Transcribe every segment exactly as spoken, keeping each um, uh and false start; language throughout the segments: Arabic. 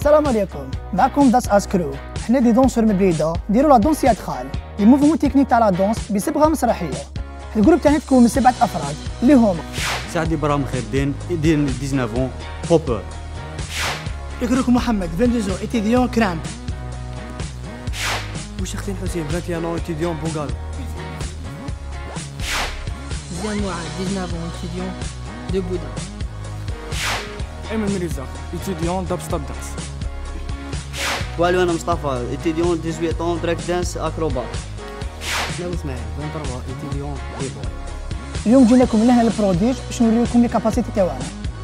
السلام عليكم، معكم داس اسكرو. حنا دي دونسور من بليده نديرو لا دونس يدخال لي موفمون تكنيك تاع لا دونس بصبغه مسرحيه. الجروب تاعنا تكون من سبعه افراد اللي هما سعد ابراهيم خير الدين دين تسعطاش عام بوبر. يكرك محمد اثنين وعشرين اتيديون كرامب. وشختين حسين واحد وعشرين اتيديون بوغال. زيان معاذ تسعطاش عام اتيديون دو بودا. ايمن مرزاق اتيديون داب ستاب دانس. والو انا مصطفى اتيديون ثمانية عشر بريك دانس اكروبات. انا اسماعيل ثلاثة وعشرين اتيديون بيبول. اليوم جينا لكم لهنا للبروديج باش نوريكم لي كاباسيتي تاعنا.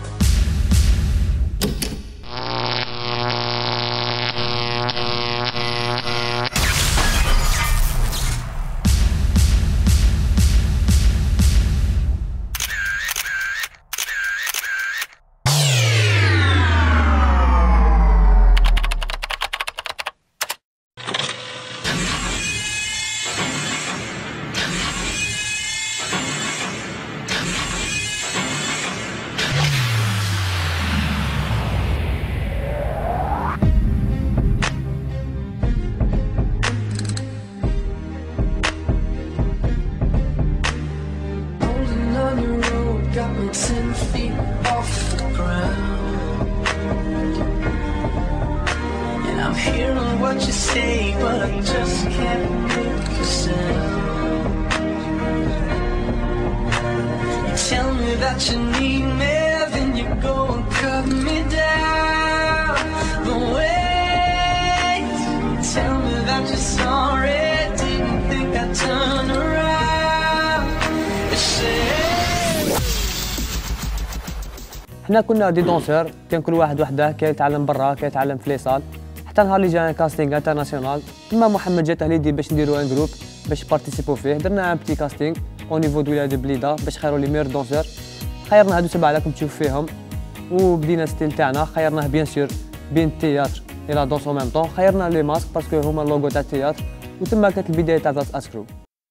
Got me ten feet off the ground, and I'm hearing what you say, but I just can't make a sound. You tell me that you need me, then you go and cut me down. But wait, you tell me that you're sorry, didn't think I'd turn around. You say حنا كنا دي دونسور، كان كل واحد وحده كان يتعلم برا كان يتعلم في لي صال، حتى نهار اللي جانا كاستينغ انترناسيونال تما محمد جا تهليدي باش نديرو ان جروب باش بارتيسيبو فيه. درنا ان بتي كاستينغ او نيفو دو ولايه بليده باش خيروا لي ميور دونسور. خيرنا هادو سبعه راكم تشوف فيهم، وبدينا ستيل تاعنا خيرناه بيان سور بين التياتر اي لا دونس او ميم طون. خيرنا لي ماسك باسكو هما اللوغو تاع التياتر، وتما كانت البدايه تاع داس اسكرو.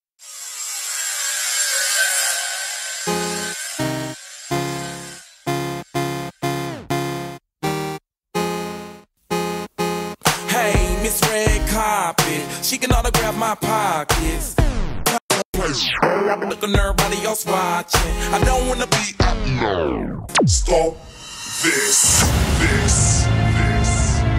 Miss Red Carpet, she can autograph my pockets. Looking everybody else watching. I don't wanna be. Stop this, this, this.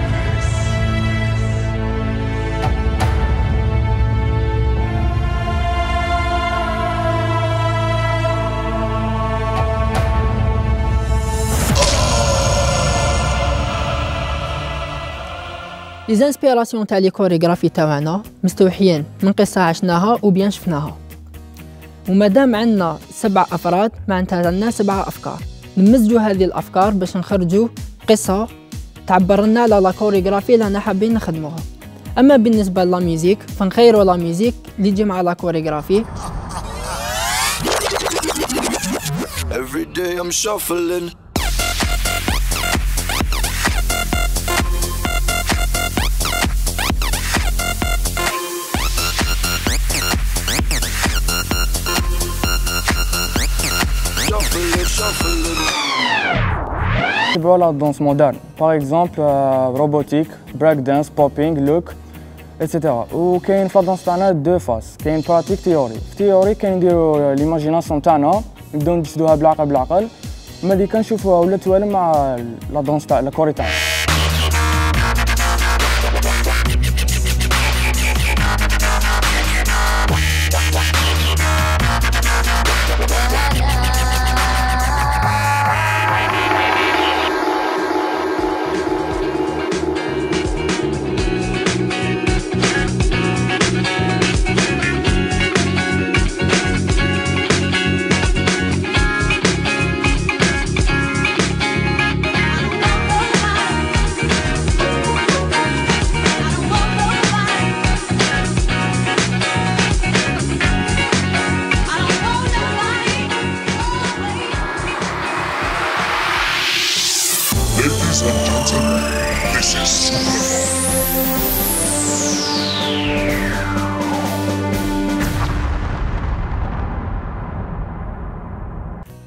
لي زانسبيراسيون تاع لي كوريغرافي تاعنا مستوحيين من قصه عشناها وبيان شفناها. ومادام عندنا سبع افراد معناتها عندنا سبع افكار، نمزجوا هذه الافكار باش نخرجوا قصه تعبر لنا على لا كوريغرافي اللي انا حابين نخدموها. اما بالنسبه لا ميوزيك فنخيروا لا ميوزيك اللي تجي مع لا كوريغرافي. Every day I'm shuffling. Voilà, danse moderne. Par exemple, euh, robotique, break dance, popping, look, et cetera. Ou كاين في الدانس تاعنا دو فاس، كاين براتيك تيوري. في تيوري كاين نديرو ليماجيناسيون تاعنا، نبداو نجسدوها بالعقل بالعقل، ملي كنشوفوها ولا توالم مع لا دانس تاع لا كوري تاعنا. Ladies and gentlemen, this is Superman.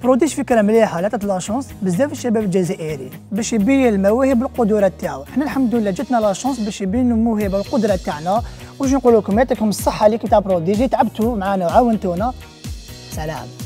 بروديج فكره مليحه لا لا شونس بزاف الشباب الجزائري باش يبين المواهب والقدرات تاعو. حنا الحمد لله جاتنا لا شونس باش يبينوا الموهبه والقدرات تاعنا. واش نقول لكم، يعطيكم الصحه اللي تاع بروديج، تعبتوا معنا وعاونتونا. سلام.